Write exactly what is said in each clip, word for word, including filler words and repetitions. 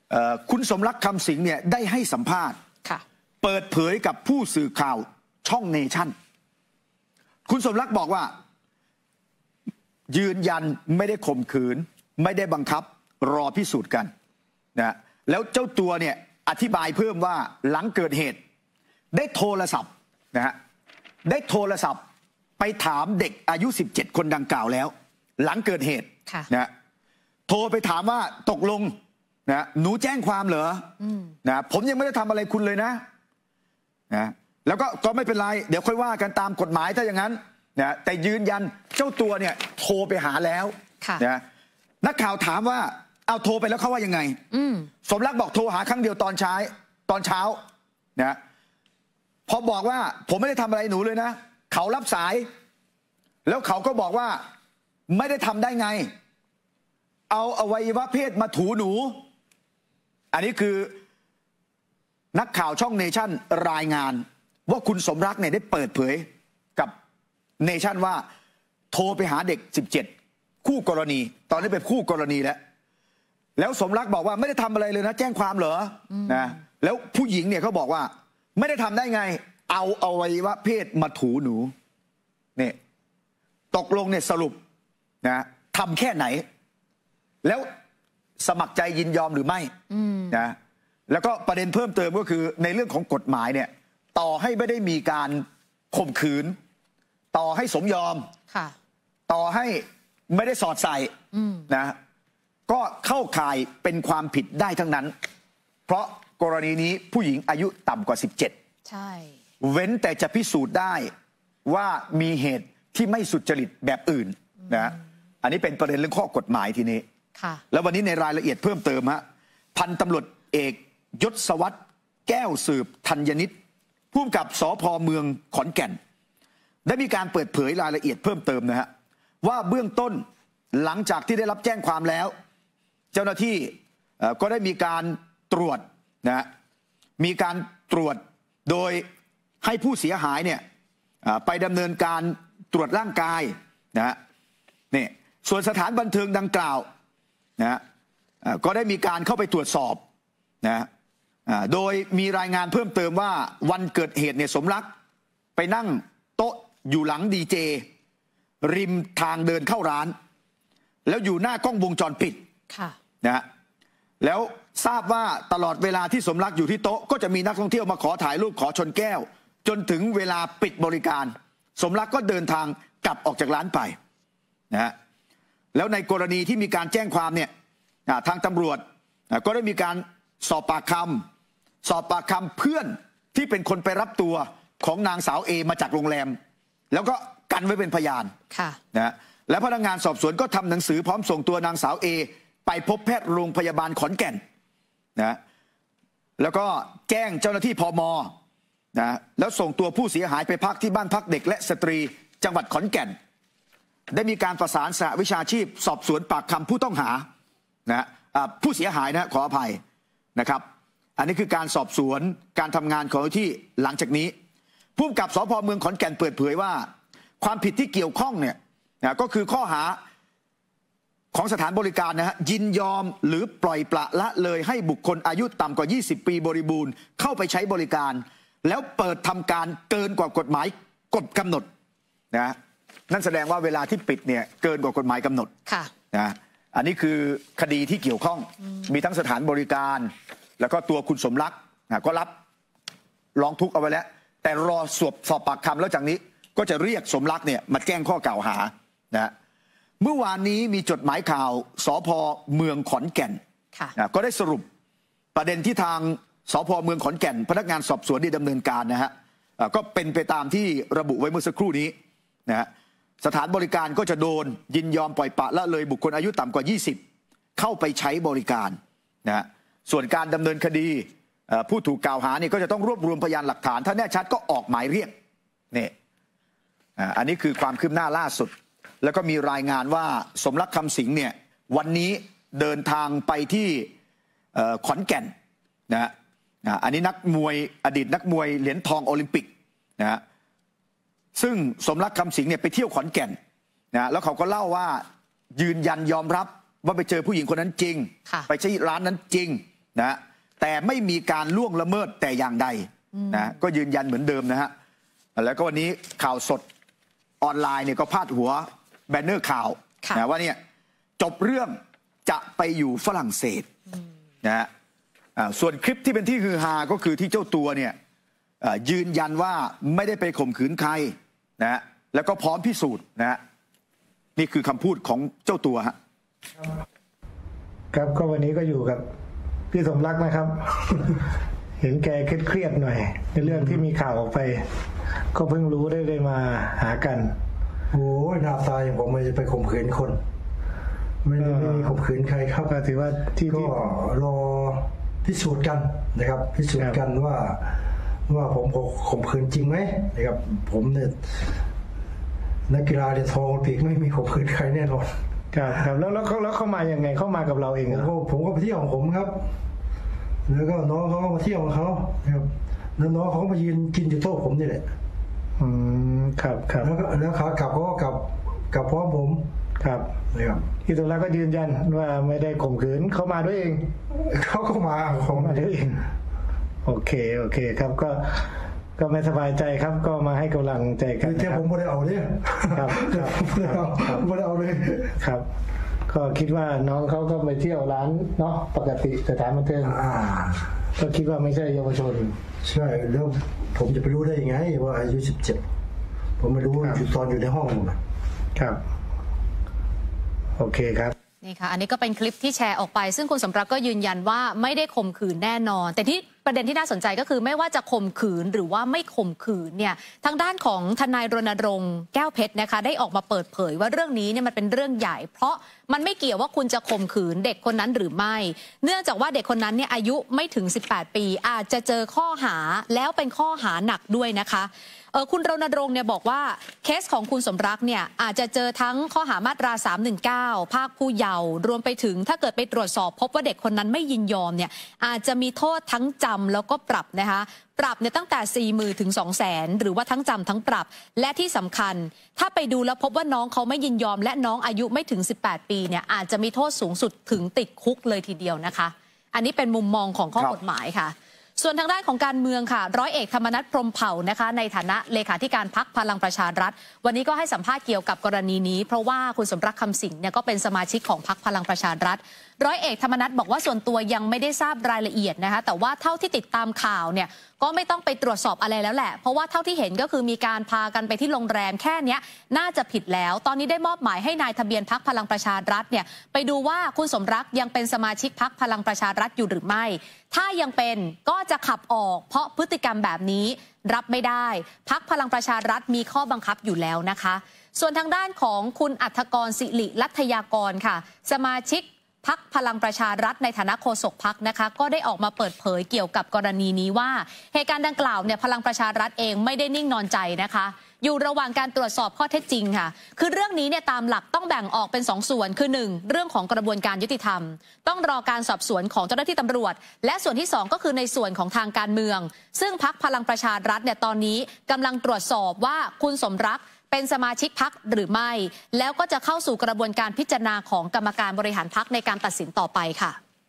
คุณสมรักคำสิงห์เนี่ยได้ให้สัมภาษณ์เปิดเผยกับผู้สื่อข่าวช่องเนชั่นคุณสมรักบอกว่ายืนยันไม่ได้ข่มขืนไม่ได้บังคับรอพิสูจน์กันนะแล้วเจ้าตัวเนี่ยอธิบายเพิ่มว่าหลังเกิดเหตุได้โทรศัพท์นะฮะได้โทรศัพท์ไปถามเด็กอายุสิบเจ็ดคนดังกล่าวแล้วหลังเกิดเหตุนะโทรไปถามว่าตกลงนะหนูแจ้งความเหรอนะผมยังไม่ได้ทำอะไรคุณเลยนะนะแล้วก็ก็ไม่เป็นไรเดี๋ยวค่อยว่ากันตามกฎหมายถ้าอย่างนั้นนะแต่ยืนยันเจ้าตัวเนี่ยโทรไปหาแล้วนะนักข่าวถามว่าเอาโทรไปแล้วเขาว่ายังไงสมรักบอกโทรหาครั้งเดียวตอนเช้าตอนเช้านะพอบอกว่าผมไม่ได้ทำอะไรหนูเลยนะเขารับสายแล้วเขาก็บอกว่าไม่ได้ทำได้ไงเอาอวัยวะเพศมาถูหนูอันนี้คือนักข่าวช่องเนชั่นรายงานว่าคุณสมรักเนี่ยได้เปิดเผยกับเนชั่นว่าโทรไปหาเด็กสิบเจ็ดคู่กรณีตอนนี้เป็นคู่กรณีแล้วแล้วสมรักบอกว่าไม่ได้ทำอะไรเลยนะแจ้งความเหรอนะแล้วผู้หญิงเนี่ยเขาบอกว่าไม่ได้ทำได้ไงเอาอวัยวะเพศมาถูหนูเนี่ยตกลงเนี่ยสรุปนะทำแค่ไหนแล้วสมัครใจยินยอมหรือไม่นะแล้วก็ประเด็นเพิ่มเติมก็คือในเรื่องของกฎหมายเนี่ยต่อให้ไม่ได้มีการข่มขืนต่อให้สมยอมต่อให้ไม่ได้สอดใส่นะก็เข้าข่ายเป็นความผิดได้ทั้งนั้นเพราะกรณีนี้ผู้หญิงอายุต่ำกว่าสิบเจ็ดใช่เว้นแต่จะพิสูจน์ได้ว่ามีเหตุที่ไม่สุจริตแบบอื่นนะอันนี้เป็นประเด็นเรื่องข้อกฎหมายทีนี้แล้ววันนี้ในรายละเอียดเพิ่มเติมฮะพันตำรวจเอกยศวัตรแก้วสืบธัญนิตผู้กำกับสภ.เมืองขอนแก่นได้มีการเปิดเผยรายละเอียดเพิ่มเติมนะฮะว่าเบื้องต้นหลังจากที่ได้รับแจ้งความแล้วเจ้าหน้าที่ก็ได้มีการตรวจนะมีการตรวจโดยให้ผู้เสียหายเนี่ยไปดำเนินการตรวจร่างกายนะนี่ส่วนสถานบันเทิงดังกล่าวนะก็ได้มีการเข้าไปตรวจสอบนะโดยมีรายงานเพิ่มเติมว่าวันเกิดเหตุเนี่ยสมรักไปนั่งโต๊ะอยู่หลังดีเจริมทางเดินเข้าร้านแล้วอยู่หน้ากล้องวงจรปิดนะแล้วทราบว่าตลอดเวลาที่สมรักอยู่ที่โต๊ะก็จะมีนักท่องเที่ยวมาขอถ่ายรูปขอชนแก้วจนถึงเวลาปิดบริการสมรักก็เดินทางกลับออกจากร้านไปนะฮะแล้วในกรณีที่มีการแจ้งความเนี่ยทางตำรวจก็ได้มีการสอบปากคำสอบปากคำเพื่อนที่เป็นคนไปรับตัวของนางสาวเอมาจากโรงแรมแล้วก็กันไว้เป็นพยานนะและพนักงานสอบสวนก็ทำหนังสือพร้อมส่งตัวนางสาวเอไปพบแพทย์โรงพยาบาลขอนแก่นนะแล้วก็แจ้งเจ้าหน้าที่พม.นะแล้วส่งตัวผู้เสียหายไปพักที่บ้านพักเด็กและสตรีจังหวัดขอนแก่นได้มีการประสานสหวิชาชีพสอบสวนปากคำผู้ต้องหานะผู้เสียหายนะขออภัยนะครับอันนี้คือการสอบสวนการทำงานของที่หลังจากนี้ผู้กำกับสภ.เมืองขอนแก่นเปิดเผยว่าความผิดที่เกี่ยวข้องเนี่ยนะก็คือข้อหาของสถานบริการนะฮะยินยอมหรือปล่อยปละละเลยให้บุคคลอายุต่ำกว่ายี่สิบปีบริบูรณ์เข้าไปใช้บริการแล้วเปิดทำการเกินกว่ากฎหมายกฎกำหนดนะนั่นแสดงว่าเวลาที่ปิดเนี่ยเกินกว่ากฎหมายกำหนดนะอันนี้คือคดีที่เกี่ยวข้องมีทั้งสถานบริการแล้วก็ตัวคุณสมรักนะก็รับร้องทุกข์เอาไว้แล้วแต่รอสอบสอบปากคำแล้วจากนี้ก็จะเรียกสมรักเนี่ยมาแจ้งข้อกล่าวหานะเมื่อวานนี้มีจดหมายข่าวสภ.เมืองขอนแก่นนะก็ได้สรุปประเด็นที่ทางสภ.เมืองขอนแก่นพนักงานสอบสวนได้ดำเนินการนะฮะก็เป็นไปตามที่ระบุไว้เมื่อสักครู่นี้นะฮะสถานบริการก็จะโดนยินยอมปล่อยปละละเลยบุคคลอายุต่ำกว่ายี่สิบเข้าไปใช้บริการนะฮะส่วนการดำเนินคดีผู้ถูกกล่าวหานี่ก็จะต้องรวบรวมพยานหลักฐานถ้าแน่ชัดก็ออกหมายเรียกนี่อันนี้คือความคืบหน้าล่าสุดแล้วก็มีรายงานว่าสมรักคำสิงห์เนี่ยวันนี้เดินทางไปที่ขอนแก่นนะอันนี้นักมวยอดีตนักมวยเหรียญทองโอลิมปิกนะซึ่งสมรักคำสิงห์เนี่ยไปเที่ยวขอนแก่นนะแล้วเขาก็เล่าว่ายืนยันยอมรับว่าไปเจอผู้หญิงคนนั้นจริงไปที่ร้านนั้นจริงนะแต่ไม่มีการล่วงละเมิดแต่อย่างใดนะก็ยืนยันเหมือนเดิมนะฮะแล้วก็วันนี้ข่าวสดออนไลน์เนี่ยก็พาดหัวแบนเนอร์ข่าวนะว่าเนี่ยจบเรื่องจะไปอยู่ฝรั่งเศสนะฮะส่วนคลิปที่เป็นที่ฮือฮาก็คือที่เจ้าตัวเนี่ยยืนยันว่าไม่ได้ไปข่มขืนใครนะฮะแล้วก็พร้อมพิสูจน์นะฮะนี่คือคำพูดของเจ้าตัวฮะครับก็วันนี้ก็อยู่กับพี่สมรักนะครับ เห็นแกเครียดๆหน่อยในเรื่องที่มีข่าวออกไปก็เพิ่งรู้ได้เลยมาหากันโอ้ยหน้าตาอย่างผมไม่จะไปข่มขืนคนไม่ได้ไม่มีข่มขืนใครครับก็ถือว่าที่ก็รอพิสูจน์กันนะครับพิสูจน์กันว่าว่าผมข่มขืนจริงไหมนะครับผมเนี่ยนักกีฬาเหรียญทองโอลิมปิกไม่มีข่มขืนใครแน่นอนครับครับแล้วแล้วเขาแล้วเข้ามาอย่างไงเข้ามากับเราเองผมก็ผมก็ไปเที่ยวของผมครับแล้วก็น้องเขาก็มาเที่ยวของเขาครับแล้วน้องเขาก็มายืนกินอยู่โต๊ะผมนี่แหละอืมครับครับแล้วก็แล้วขากลับเขาก็กลับกลับพร้อมผมครับนะครับพี่ตุลาก็ยืนยันว่าไม่ได้ข่มขืนเขามาด้วยเองเขาก็มาเขามาด้วยเองโอเคโอเคครับก็ก็ไม่สบายใจครับก็มาให้กำลังใจกันแต่ผมไม่ได้เอาเนี่ยครับไม่ได้เอาไม่ได้เอาเลยครับก็คิดว่าน้องเขาก็ไปเที่ยวร้านเนาะปกติสถานบันเทิงก็คิดว่าไม่ใช่เยาวชนใช่แล้วผมจะไปรู้ได้ยังไงว่าอายุสิบเจ็ดผมไม่รู้อยู่ตอนอยู่ในห้องนะครับโอเคครับนี่ค่ะอันนี้ก็เป็นคลิปที่แชร์ออกไปซึ่งคุณสมรักก็ยืนยันว่าไม่ได้ข่มขืนแน่นอนแต่ที่ประเด็นที่น่าสนใจก็คือไม่ว่าจะข่มขืนหรือว่าไม่ข่มขืนเนี่ยทางด้านของทนายรณรงค์แก้วเพชรนะคะได้ออกมาเปิดเผยว่าเรื่องนี้เนี่ยมันเป็นเรื่องใหญ่เพราะมันไม่เกี่ยวว่าคุณจะข่มขืนเด็กคนนั้นหรือไม่เนื่องจากว่าเด็กคนนั้นเนี่ยอายุไม่ถึงสิบแปดปีอาจจะเจอข้อหาแล้วเป็นข้อหาหนักด้วยนะคะเออคุณรณรงค์เนี่ยบอกว่าเคสของคุณสมรักเนี่ยอาจจะเจอทั้งข้อหามาตราสามหนึ่งเก้าภาคผู้เยาว์รวมไปถึงถ้าเกิดไปตรวจสอบพบว่าเด็กคนนั้นไม่ยินยอมเนี่ยอาจจะมีโทษทั้งจำแล้วก็ปรับนะคะปรับเนี่ยตั้งแต่ สี่หมื่น ถึง สองแสน หรือว่าทั้งจำทั้งปรับและที่สำคัญถ้าไปดูแล้วพบว่าน้องเขาไม่ยินยอมและน้องอายุไม่ถึงสิบแปดปีเนี่ยอาจจะมีโทษสูงสุดถึงติดคุกเลยทีเดียวนะคะอันนี้เป็นมุมมองของข้อกฎหมายค่ะส่วนทางด้านของการเมืองค่ะร้อยเอกธรรมนัสพรหมเผ่านะคะในฐานะเลขาธิการพรรคพลังประชารัฐวันนี้ก็ให้สัมภาษณ์เกี่ยวกับกรณีนี้เพราะว่าคุณสมรักคำสิงห์เนี่ยก็เป็นสมาชิกของพรรคพลังประชารัฐร้อยเอกธรรมนัสบอกว่าส่วนตัวยังไม่ได้ทราบรายละเอียดนะคะแต่ว่าเท่าที่ติดตามข่าวเนี่ยก็ไม่ต้องไปตรวจสอบอะไรแล้วแหละเพราะว่าเท่าที่เห็นก็คือมีการพากันไปที่โรงแรมแค่นี้น่าจะผิดแล้วตอนนี้ได้มอบหมายให้นายทะเบียนพรรคพลังประชารัฐเนี่ยไปดูว่าคุณสมรักยังเป็นสมาชิกพรรคพลังประชารัฐอยู่หรือไม่ถ้ายังเป็นก็จะขับออกเพราะพฤติกรรมแบบนี้รับไม่ได้พรรคพลังประชารัฐมีข้อบังคับอยู่แล้วนะคะส่วนทางด้านของคุณอัธกรศิริลัทยากรค่ะสมาชิกพรรคพลังประชารัฐในฐานะโฆษกพรรคนะคะก็ได้ออกมาเปิดเผยเกี่ยวกับกรณีนี้ว่าเหตุการณ์ดังกล่าวเนี่ยพลังประชารัฐเองไม่ได้นิ่งนอนใจนะคะอยู่ระหว่างการตรวจสอบข้อเท็จจริงค่ะคือเรื่องนี้เนี่ยตามหลักต้องแบ่งออกเป็นสองส่วนคือหนึ่งเรื่องของกระบวนการยุติธรรมต้องรอการสอบสวนของเจ้าหน้าที่ตำรวจและส่วนที่สองก็คือในส่วนของทางการเมืองซึ่งพรรคพลังประชารัฐเนี่ยตอนนี้กำลังตรวจสอบว่าคุณสมรักเป็นสมาชิกพรรคหรือไม่แล้วก็จะเข้าสู่กระบวนการพิจารณาของกรรมการบริหารพรรคในการตัดสินต่อไปค่ะ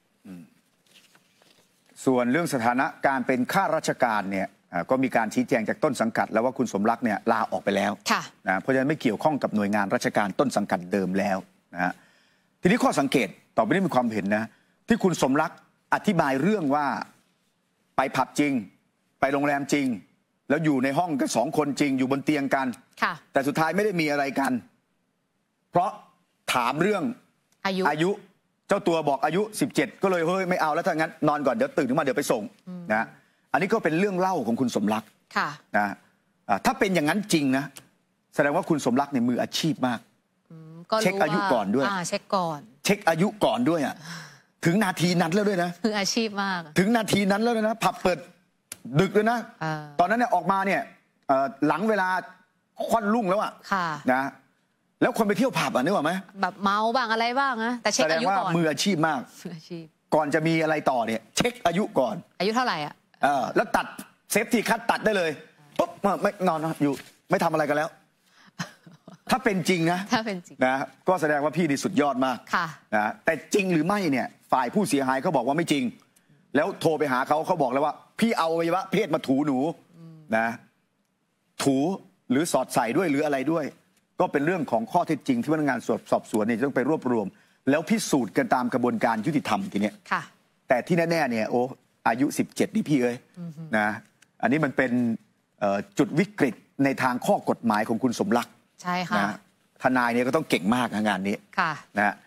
ส่วนเรื่องสถานะการเป็นข้าราชการเนี่ยก็มีการชี้แจงจากต้นสังกัดแล้วว่าคุณสมรักเนี่ยลาออกไปแล้วนะเพราะฉะนั้นไม่เกี่ยวข้องกับหน่วยงานราชการต้นสังกัดเดิมแล้วนะฮะทีนี้ข้อสังเกตต่อไปนี้มีความเห็นนะที่คุณสมรักอธิบายเรื่องว่าไปผับจริงไปโรงแรมจริงแล้วอยู่ในห้องกันสองคนจริงอยู่บนเตียงกันแต่สุดท้ายไม่ได้มีอะไรกันเพราะถามเรื่องอายุอายุเจ้าตัวบอกอายุสิบเจ็ดก็เลยเฮ้ยไม่เอาแล้วถ้างั้นนอนก่อนเดี๋ยวตื่นขึ้นมาเดี๋ยวไปส่งนะอันนี้ก็เป็นเรื่องเล่าของคุณสมรักนะถ้าเป็นอย่างนั้นจริงนะแสดงว่าคุณสมรักในมืออาชีพมากเช็คอายุก่อนด้วยเช็คก่อนเช็คอายุก่อนด้วยอ่ะถึงนาทีนั้นแล้วด้วยนะมืออาชีพมากถึงนาทีนั้นแล้วนะผับเปิดดึกเลยนะตอนนั้นเนี่ยออกมาเนี่ยหลังเวลาค่อนรุ่งแล้วอ่ะนะแล้วคนไปเที่ยวผับอ่ะนึกว่าไหมแบบเมาบ้างอะไรบ้างนะแต่เช็คอายุก่อนมืออาชีพมากก่อนจะมีอะไรต่อเนี่ยเช็คอายุก่อนอายุเท่าไหร่อ่ะเออแล้วตัดเซฟตี้คัทตัดได้เลยปุ๊บไม่นอนอยู่ไม่ทำอะไรกันแล้วถ้าเป็นจริงนะถ้าเป็นจริงนะก็แสดงว่าพี่นี่สุดยอดมากนะแต่จริงหรือไม่เนี่ยฝ่ายผู้เสียหายเขาบอกว่าไม่จริงแล้วโทรไปหาเขาเขาบอกแล้วว่าพี่เอาอวัยวะเพศมาถูหนูนะถูหรือสอดใส่ด้วยหรืออะไรด้วยก็เป็นเรื่องของข้อเท็จจริงที่พนักงานสอบสวนเนี่ยจะต้องไปรวบรวมแล้วพิสูจน์กันตามกระบวนการยุติธรรมทีเนี้ยแต่ที่แน่ๆเนี่ยโอ้อายุสิบเจ็ดนี่พี่เอ้ยนะอันนี้มันเป็นจุดวิกฤตในทางข้อกฎหมายของคุณสมรักใช่ค่ะนะทนายเนี่ยก็ต้องเก่งมากงานนี้นะ